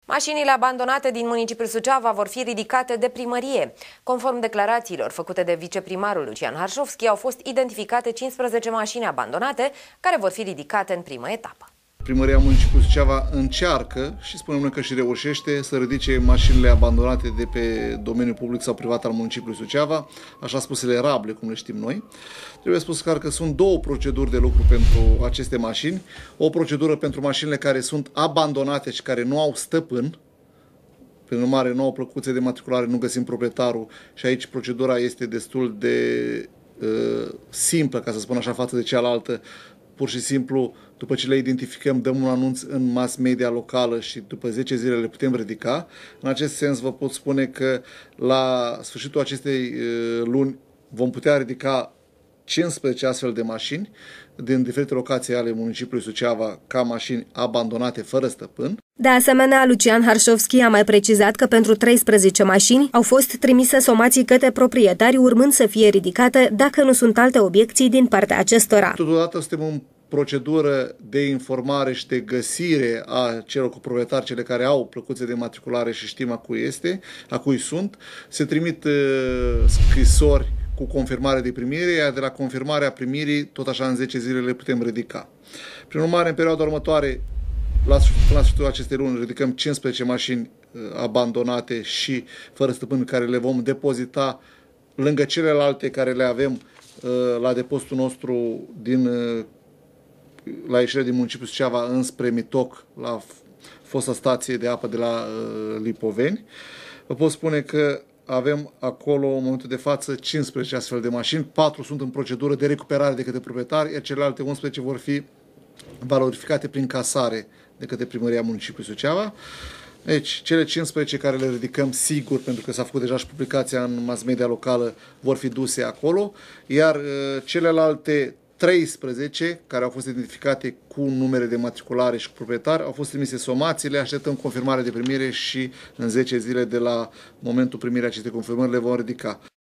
Mașinile abandonate din municipiul Suceava vor fi ridicate de primărie. Conform declarațiilor făcute de viceprimarul Lucian Harșovski, au fost identificate 15 mașini abandonate, care vor fi ridicate în primă etapă. Primăria municipiului Suceava încearcă, și spunem noi că și reușește, să ridice mașinile abandonate de pe domeniul public sau privat al municipiului Suceava, așa spusele rable, cum le știm noi. Trebuie spus că sunt două proceduri de lucru pentru aceste mașini. O procedură pentru mașinile care sunt abandonate și care nu au stăpân. Prin urmare, nu au plăcuțe de matriculare, nu găsim proprietarul și aici procedura este destul de simplă, ca să spun așa, față de cealaltă. Pur și simplu, după ce le identificăm, dăm un anunț în mass media locală și după 10 zile le putem ridica. În acest sens vă pot spune că la sfârșitul acestei luni vom putea ridica 15 astfel de mașini din diferite locații ale municipiului Suceava ca mașini abandonate fără stăpân. De asemenea, Lucian Harșovski a mai precizat că pentru 13 mașini au fost trimise somații către proprietari, urmând să fie ridicate dacă nu sunt alte obiecții din partea acestora. Totodată suntem în procedură de informare și de găsire a celor cu proprietari, cele care au plăcuțe de matriculare și știm a cui sunt. Se trimit scrisori cu confirmare de primire, iar de la confirmarea primirii, tot așa în 10 zile le putem ridica. Prin urmare, în perioada următoare, până la sfârșitul acestei luni, ridicăm 15 mașini abandonate și fără stăpân, care le vom depozita lângă celelalte care le avem la depozitul nostru la ieșirea din municipiul Suceava înspre Mitoc, la fosta stație de apă de la Lipoveni. Vă pot spune că avem acolo, în momentul de față, 15 astfel de mașini, 4 sunt în procedură de recuperare de către proprietari, iar celelalte 11 vor fi valorificate prin casare de către primăria municipiului Suceava. Deci, cele 15 care le ridicăm sigur, pentru că s-a făcut deja și publicația în mass media locală, vor fi duse acolo, iar celelalte 13 care au fost identificate cu numere de matriculare și cu proprietari au fost trimise somațiile, așteptăm confirmare de primire și în 10 zile de la momentul primirii acestei confirmări le vom ridica.